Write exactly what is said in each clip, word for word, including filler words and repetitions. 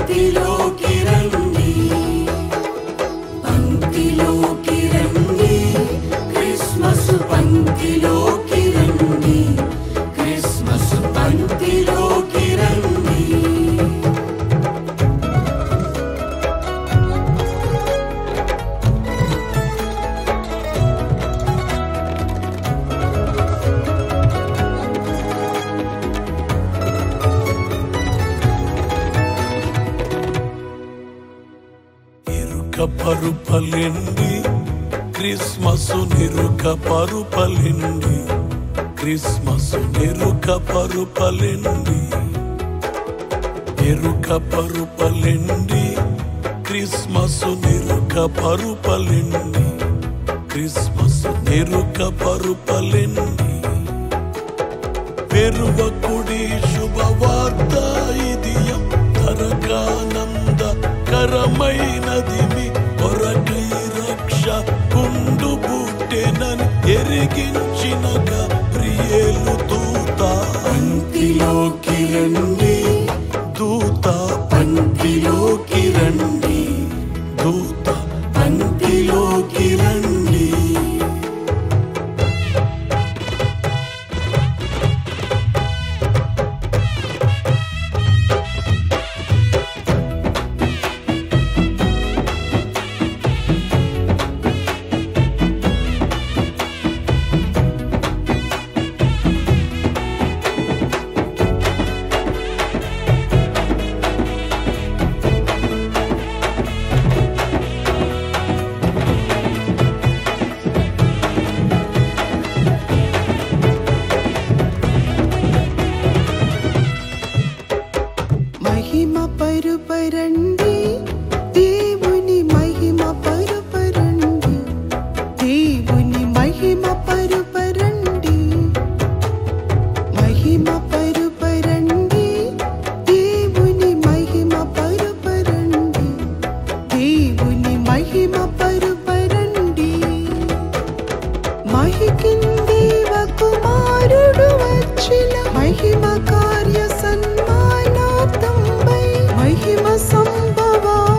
పంక్తిలోకి రండి పంక్తిలోకి రండి క్రిస్మస్ పంక్తిలోకి రండి క్రిస్మస్ పంక్తిలోకి రండి పరుపలిండి క్రిస్మస్ నిరుక పరుపలిండి క్రిస్మస్ నిరుక పరుపలిండి ఎరుక పరుపలిండి క్రిస్మస్ నిరుక పరుపలిండి క్రిస్మస్ నిరుక పరుపలిండి పెరువకుడి శుభవార్త ఇదియం తరకానంద కరమైనది మీ కొరకై రక్ష కుండు బుట్టెనని ఎరిగించినగా ప్రియేలు దూత పంక్తిలోకి రండి దూత పంక్తిలోకి రండి దూత పంక్తిలోకి రండి మహిమ పరుపరండి దేవుని మహిమ పరుపరండి దేవుని మహిమ పరుపరండి మహిమ పరుపరండి దేవుని మహిమ పరుపరండి దేవుని మహిమ పరుపరండి మహికిందేవ కుమారుడు వచ్చిన మహిమ కార్య సన్మానార్థంపై మహిమ సంభవ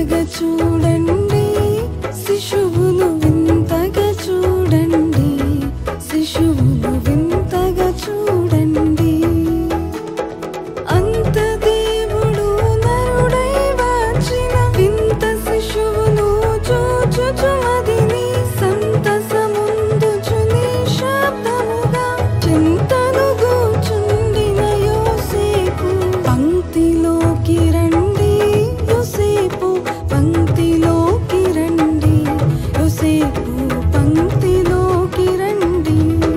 వింతగా చూడండి శిశువును వింతగా చూడండి శిశువును వింతగా చూడండి అంత దేవుడు నరుడై వచ్చిన వింత శిశువును చూచుచు మదిని సంతసముందుచు నిశ్శబ్దముగా చింతను గూర్చుండిన యోసేపు పంక్తిలోకి రండి యోసేపు పంక్తిలోకి రండి యోసేపు పంక్తిలోకి రండి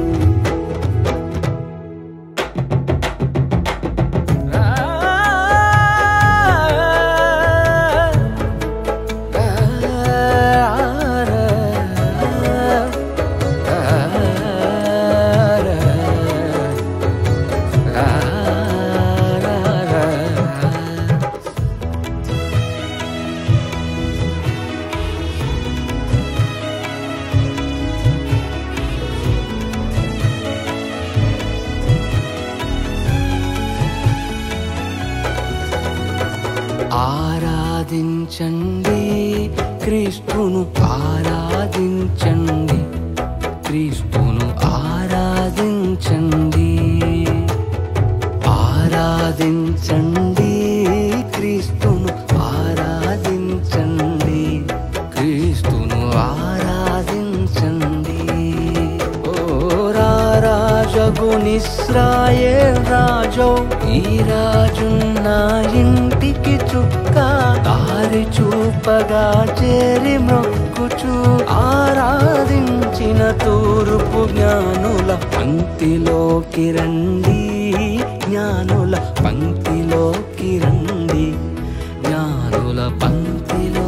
ఆరాధించండి క్రీస్తును ఆరాధించండి క్రీస్తును ఆరాధించండి ఆరాధించండి క్రీస్తును ఆరాధించండి క్రీస్తును ఆరాధించండి ఓ రాజగునిస్రాయేల్ రాజో ఈ రాజు నా ఇంటికి చుక్క దారి చూపగా చేరి మొక్కుచు ఆరాధించిన తూర్పు జ్ఞానుల పంక్తిలోకి రండి జ్ఞానుల పంక్తిలోకి రండి జ్ఞానుల పంక్తిలో